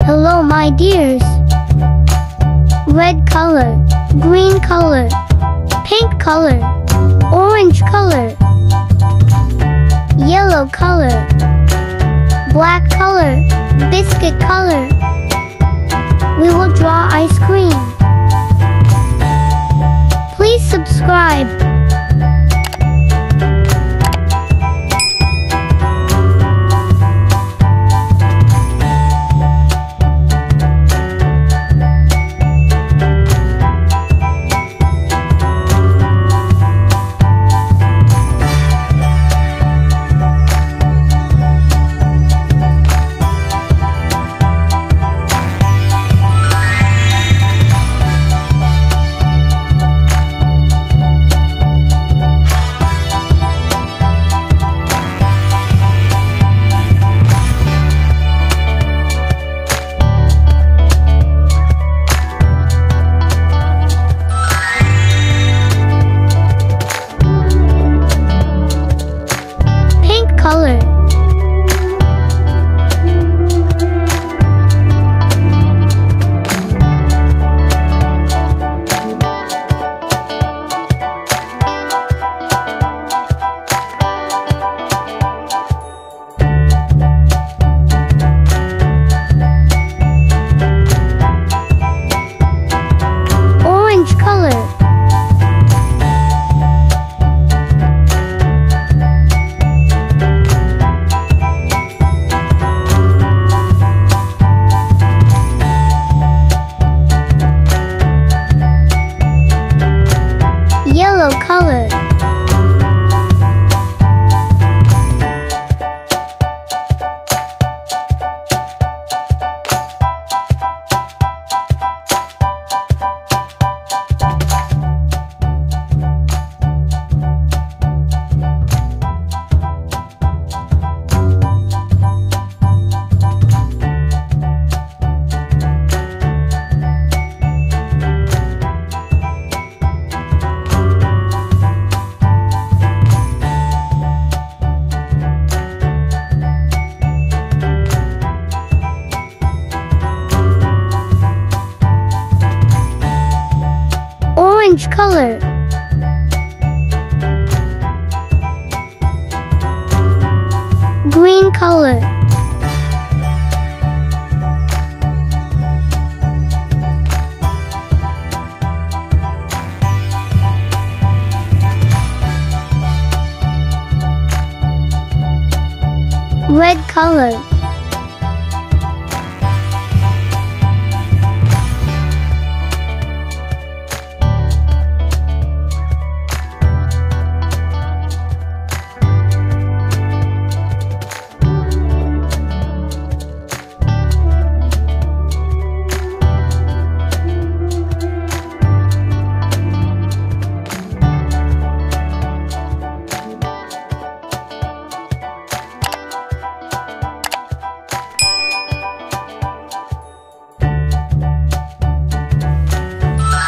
Hello, my dears. Red color, green color, pink color, orange color, yellow color, black color, biscuit color. We will draw ice cream. Please subscribe. Color. Orange color. Yellow color. Orange color. Green color. Red color.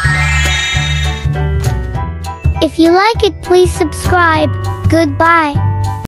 If you like it, please subscribe. Goodbye.